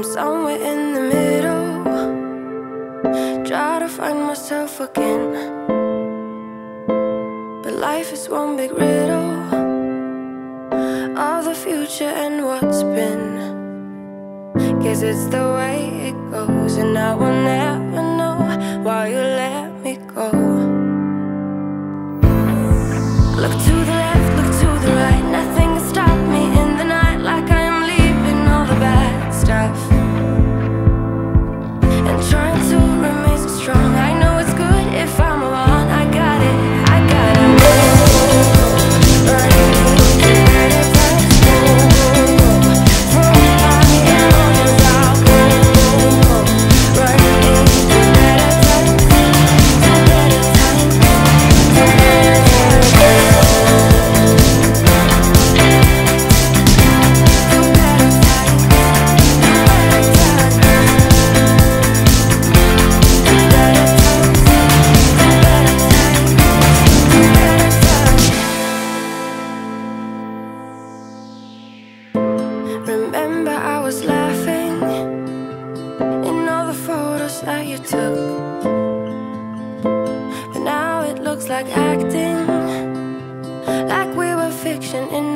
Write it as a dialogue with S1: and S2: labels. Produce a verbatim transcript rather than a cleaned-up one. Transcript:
S1: I'm somewhere in the middle, try to find myself again. But life is one big riddle of the future and what's been. Guess it's the way it goes, and I will never know why you let me go. Look to the left, look to the right, nothing can stop me in the night, like I am leaving all the bad stuff and trying to remain so strong. I know it's good if I'm alone, I got it, I got it. Running through better times, from my emotions I'll go. Running through better times, to better times, to better Remember I was laughing in all the photos that you took, but now it looks like acting, like we were fiction in